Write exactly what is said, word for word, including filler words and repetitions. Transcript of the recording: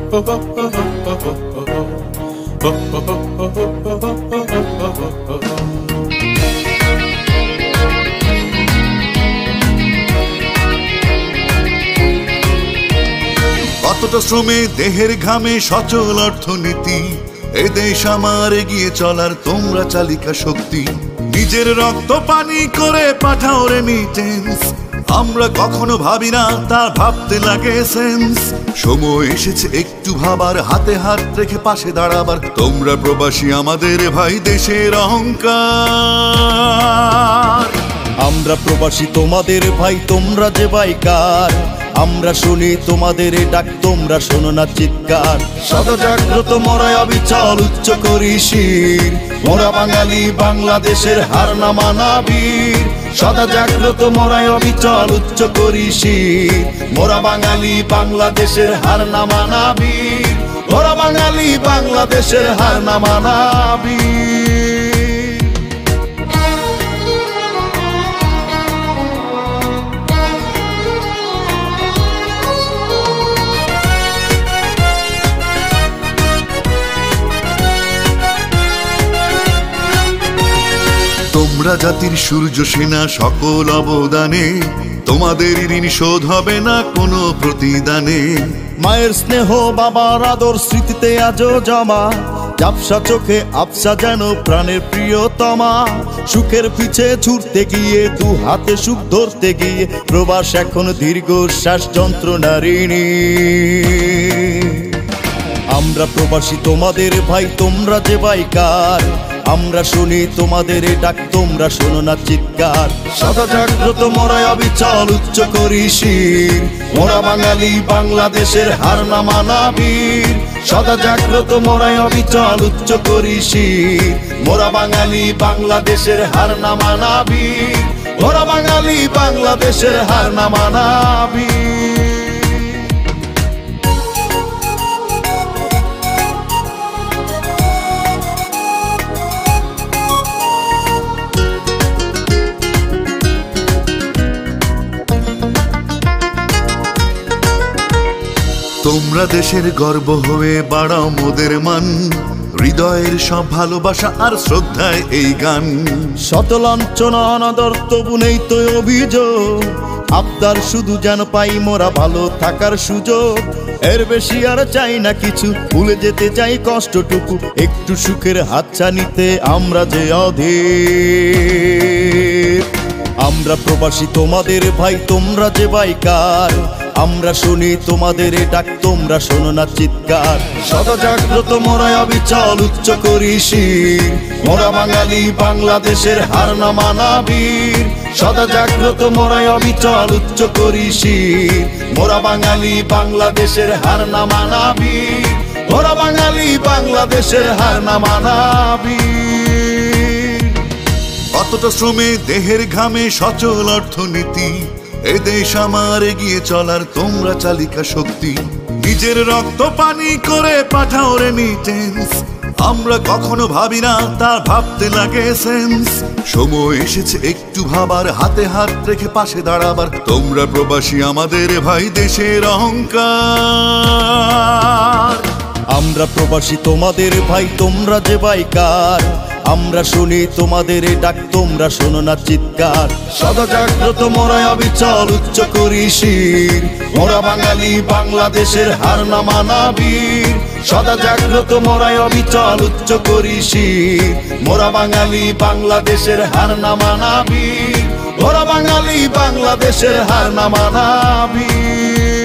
কতটা শ্রমে দেহের ঘামে সচল অর্থনীতি, এ দেশ আমার এগিয়ে চলার তোমরা চালিকা শক্তি। নিজের রক্ত পানি করে পাঠাও রেমিটেন্স, আমরা কখনো ভাবি না তা ভাবতে লাগে সেন্স। সময় এসেছে একটু ভাবার, হাতে হাত রেখে পাশে দাঁড়াবার। তোমরা প্রবাসী আমাদের ভাই, দেশের অহংকার। আমরা প্রবাসী তোমাদের ভাই, তোমরা যে বাইকার। আমরা শুনি তোমাদের ডাক, তোমরা শোনো না চিৎকার। সদা জাগ্রত মোরা অবিচল উচ্চ করি শির, মোরা বাঙালি বাংলাদেশের হার না মানা বীর। সদা জাগ্রত মোরা অবিচল উচ্চ করি শির, মোরা বাঙালি বাংলাদেশের হার না মানা বীর। মোরা বাঙালি বাংলাদেশের হার না মানা বীর। তোমরা জাতির সূর্য সেনা, সকল অবদানে তোমাদের ঋণ শোধ হবে না কোনো প্রতিদানে। মায়ের স্নেহ বাবার আদর স্মৃতিতে আজও জমা, ঝাপসা চোখে আবসা যেন প্রাণের প্রিয়তমা। সুখের পিছে ছুটতে গিয়ে দু হাতে সুখ ধরতে গিয়ে প্রবাস এখন দীর্ঘশ্বাস যন্ত্রণারিণী। আমরা প্রবাসী তোমাদের ভাই, তোমরা যে বাইকার। আমরা শুনি তোমাদের ডাক, তোমরা শোনো না চিৎকার। সদা জাগ্রত মোরা অবিচল উচ্চ করি শির, মোরা বাঙালি বাংলাদেশের হার না মানা বীর। সদা জাগ্রত মোরা অবিচল উচ্চ করি শির, মোরা বাঙালি বাংলাদেশের হার না মানা বীর। মোরা বাঙালি বাংলাদেশের হার না মানা বীর। তোমরা দেশের গর্ব হয়ে বাড়াও মোদের মান, হৃদয়ের সব ভালোবাসা আর শ্রদ্ধায় এই গান। শত লাঞ্ছনা অনাদর তবু নেই তো অভিযোগ, আবদার শুধু যেন পাই মোরা ভালো থাকার সুযোগ। এর বেশি আর চাই না কিছু, ভুলে যেতে চাই কষ্টটুকু। একটু সুখের হাতছানিতে আমরা যে অধীর। আমরা প্রবাসী তোমাদের ভাই, তোমরা যে বাইকার। আমরা শুনি তোমাদের ডাক, তোমরা শোনো না চিৎকার। সদা জাগ্রত মোরা অবিচল উচ্চ করি শির, মোরা বাঙালি বাংলাদেশের হার না মানা বীর। সদা জাগ্রত মোরা অবিচল উচ্চ করি শির, মোরা বাঙালি বাংলাদেশের হার না মানা বীর। মোরা বাঙালি বাংলাদেশের হার না মানা বীর। কতটা শ্রমে দেহের ঘামে সচল অর্থনীতি, এ দেশ আমার এগিয়ে চলার তোমরা চালিকা শক্তি। নিজের রক্ত পানি করে পাঠাও রেমিটেন্স, আমরা কখনো ভাবি না তা ভাবতে লাগে সেন্স। সময় এসেছে একটু ভাবার, হাতে হাত রেখে পাশে দাঁড়াবার। তোমরা প্রবাসী আমাদের ভাই, দেশের অহংকার। আমরা প্রবাসী তোমাদের ভাই, তোমরা যে বাইকার। আমরা শুনি তোমাদের ডাক, তোমরা শোনো না চিৎকার। সদা জাগ্রত মোরা অবিচল উচ্চ করি শির, মোরা বাঙালি বাংলাদেশের হার না মানা বীর। সদা জাগ্রত মোরা অবিচল উচ্চ করি শির, মোরা বাঙালি বাংলাদেশের হার না মানা বীর। মোরা বাঙালি বাংলাদেশের হার না মানা বীর।